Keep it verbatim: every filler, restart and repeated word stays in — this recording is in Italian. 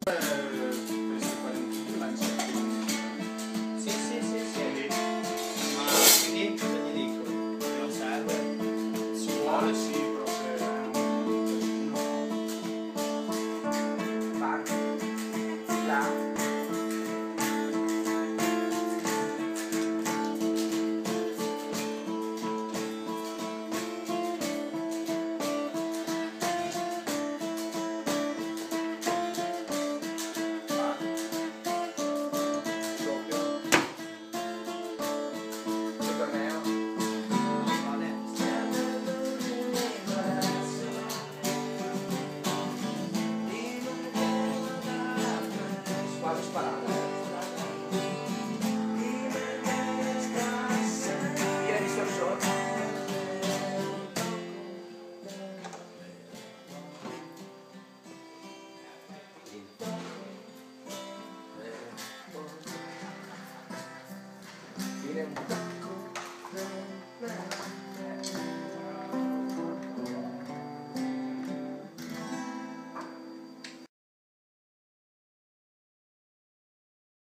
questi quarantini lanciati. Sì, sì, sì, sì. Ma quindi cosa gli dico? Non serve? Si vuole sì, però se è un Va. Là. Vado sparato. Tira di sorso. Fine.